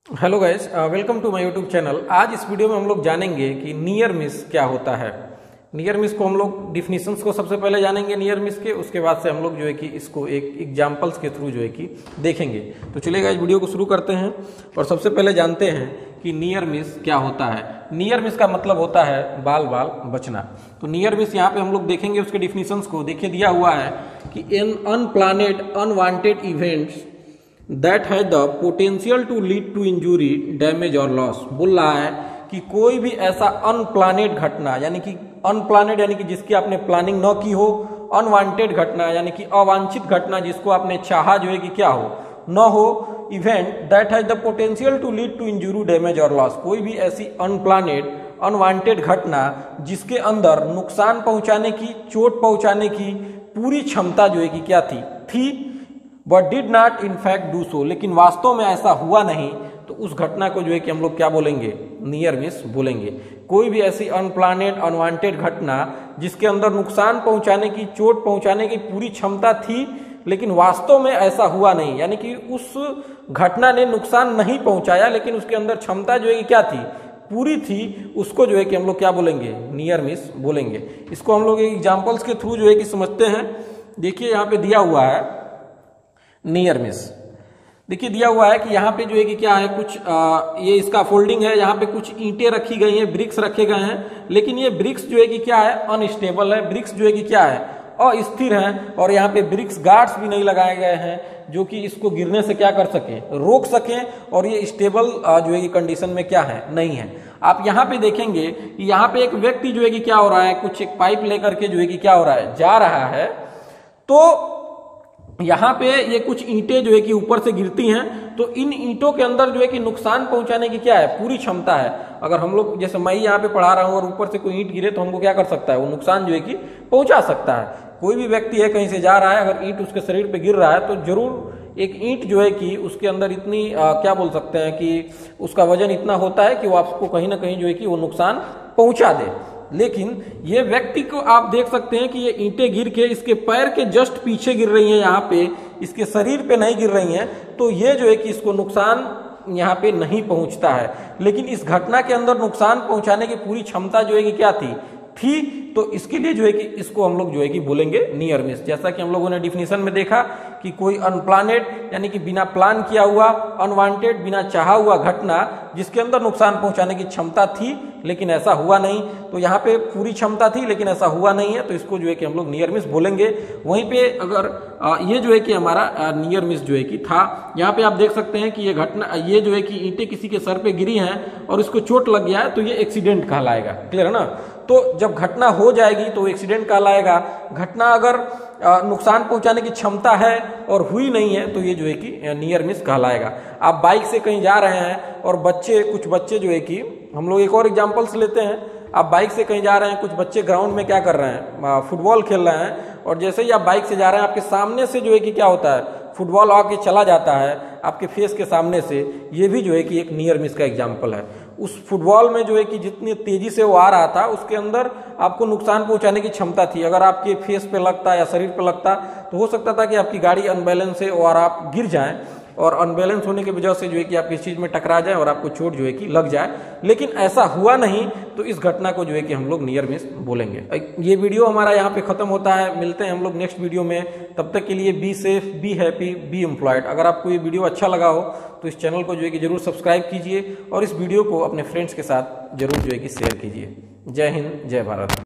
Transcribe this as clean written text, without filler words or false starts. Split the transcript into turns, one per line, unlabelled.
Hello guys, welcome to my YouTube channel. आज इस video में हम लोग जानेंगे कि नियर मिस क्या होता है। नियर मिस को हम लोग डिफिनीशंस को सबसे पहले जानेंगे नियर मिस के, उसके बाद से हम लोग जो है कि इसको एक एग्जांपल्स के थ्रू जो है कि देखेंगे। तो चलिए गाइस, वीडियो को शुरू करते हैं और सबसे पहले जानते हैं कि नियर मिस क्या होता है। नियर मिस का मतलब होता है बाल बाल बचना। तो नियर मिस यहाँ पे हम लोग देखेंगे उसके डिफिनीशंस को। देखिए दिया हुआ है कि in unplanned unwanted events that है the potential to lead to injury damage और लॉस। बोल रहा है कि कोई भी ऐसा अनप्लानेड घटना, यानी कि अनप्लानेड यानी कि जिसकी आपने प्लानिंग न की हो, अनवांटेड घटना यानी कि अवांछित घटना जिसको आपने चाहा जो है कि क्या हो न हो, event that has the potential to lead to injury damage और लॉस। कोई भी ऐसी अनप्लानेड अनवांटेड घटना जिसके अंदर नुकसान पहुंचाने की, चोट पहुंचाने की पूरी क्षमता जो है कि क्या थी but did not in fact do so, लेकिन वास्तव में ऐसा हुआ नहीं, तो उस घटना को जो है कि हम लोग क्या बोलेंगे, नियर मिस बोलेंगे। कोई भी ऐसी अनप्लानेड अनवांटेड घटना जिसके अंदर नुकसान पहुंचाने की, चोट पहुंचाने की पूरी क्षमता थी, लेकिन वास्तव में ऐसा हुआ नहीं, यानी कि उस घटना ने नुकसान नहीं पहुंचाया लेकिन उसके अंदर क्षमता जो है कि क्या थी, पूरी थी, उसको जो है कि हम लोग क्या बोलेंगे, नियर मिस बोलेंगे। इसको हम लोग एग्जाम्पल्स के थ्रू जो है कि समझते हैं। देखिए यहाँ पे दिया हुआ है नियर मिस। देखिए दिया हुआ है कि यहाँ पे जो है कि क्या है, कुछ ये इसका फोल्डिंग है, यहाँ पे कुछ ईंटें रखी गई हैं, ब्रिक्स रखे गए हैं, लेकिन ये ब्रिक्स जो है कि क्या है, अनस्टेबल है। ब्रिक्स जो है कि क्या है, अस्थिर हैं, और यहाँ पे ब्रिक्स गार्ड्स भी नहीं लगाए गए हैं जो कि इसको गिरने से क्या कर सके, रोक सके, और ये स्टेबल जो है कि कंडीशन में क्या है, नहीं है। आप यहाँ पे देखेंगे कि यहाँ पे एक व्यक्ति जो है कि क्या हो रहा है, कुछ एक पाइप लेकर के जो है कि क्या हो रहा है, जा रहा है। तो यहाँ पे ये कुछ ईंटें जो है कि ऊपर से गिरती हैं, तो इन ईंटों के अंदर जो है कि नुकसान पहुंचाने की क्या है, पूरी क्षमता है। अगर हम लोग, जैसे मैं यहाँ पे पढ़ा रहा हूँ और ऊपर से कोई ईंट गिरे तो हमको क्या कर सकता है, वो नुकसान जो है कि पहुंचा सकता है। कोई भी व्यक्ति है, कहीं से जा रहा है, अगर ईंट उसके शरीर पे गिर रहा है तो जरूर एक ईंट जो है कि उसके अंदर इतनी क्या बोल सकते हैं कि उसका वजन इतना होता है कि वो आपको कहीं ना कहीं जो है कि वो नुकसान पहुंचा दे। लेकिन ये व्यक्ति को आप देख सकते हैं कि ये ईंटें गिर के इसके पैर के जस्ट पीछे गिर रही हैं, यहाँ पे इसके शरीर पे नहीं गिर रही हैं, तो ये जो है कि इसको नुकसान यहाँ पे नहीं पहुंचता है। लेकिन इस घटना के अंदर नुकसान पहुंचाने की पूरी क्षमता जो है कि क्या थी, तो इसके लिए जो है कि इसको हम लोग जो है कि बोलेंगे नियर मिस। जैसा कि हम लोगों ने डिफिनीशन में देखा कि कोई अनप्लानेड यानी कि बिना प्लान किया हुआ, अनवांटेड बिना चाहा हुआ घटना जिसके अंदर नुकसान पहुंचाने की क्षमता थी लेकिन ऐसा हुआ नहीं, तो यहाँ पे पूरी क्षमता थी लेकिन ऐसा हुआ नहीं है, तो इसको जो है कि हम लोग नियर मिस बोलेंगे। वहीं पे अगर ये जो है कि हमारा नियर मिस जो है कि था, यहाँ पे आप देख सकते हैं कि ये घटना, ये जो है कि ईंटें किसी के सर पे गिरी हैं और इसको चोट लग गया है, तो ये एक्सीडेंट कहलाएगा। क्लियर है ना। तो जब घटना हो जाएगी तो एक्सीडेंट कहलाएगा। घटना अगर नुकसान पहुंचाने की क्षमता है और हुई नहीं है तो ये जो है कि नियर मिस कहलाएगा। आप बाइक से कहीं जा रहे हैं और कुछ बच्चे जो है कि, हम लोग एक और एग्जांपल्स लेते हैं। आप बाइक से कहीं जा रहे हैं, कुछ बच्चे ग्राउंड में क्या कर रहे हैं, फुटबॉल खेल रहे हैं, और जैसे ही आप बाइक से जा रहे हैं आपके सामने से जो है कि क्या होता है, फुटबॉल आके चला जाता है आपके फेस के सामने से। ये भी जो है कि एक नियर मिस का एग्जाम्पल है। उस फुटबॉल में जो है कि जितनी तेजी से वो आ रहा था उसके अंदर आपको नुकसान पहुंचाने की क्षमता थी। अगर आपके फेस पे लगता या शरीर पे लगता तो हो सकता था कि आपकी गाड़ी अनबैलेंस है और आप गिर जाएं, और अनबैलेंस होने की वजह से जो है कि आप किसी चीज में टकरा जाए और आपको चोट जो है कि लग जाए, लेकिन ऐसा हुआ नहीं, तो इस घटना को जो है कि हम लोग नियर मिस बोलेंगे। ये वीडियो हमारा यहाँ पे खत्म होता है। मिलते हैं हम लोग नेक्स्ट वीडियो में। तब तक के लिए be safe, be happy, be employed. अगर आपको ये वीडियो अच्छा लगा हो तो इस चैनल को जो है कि जरूर सब्सक्राइब कीजिए और इस वीडियो को अपने फ्रेंड्स के साथ जरूर जो है कि शेयर कीजिए। जय हिंद, जय भारत।